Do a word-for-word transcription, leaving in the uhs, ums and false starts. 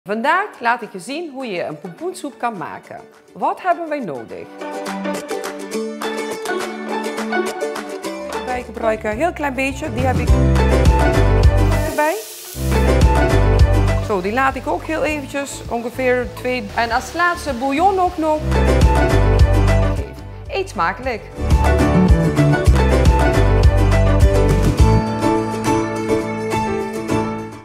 Vandaag laat ik je zien hoe je een pompoensoep kan maken. Wat hebben wij nodig? Wij gebruiken een heel klein beetje, die heb ik erbij. Zo, die laat ik ook heel eventjes, ongeveer twee. En als laatste bouillon ook nog. Eet smakelijk!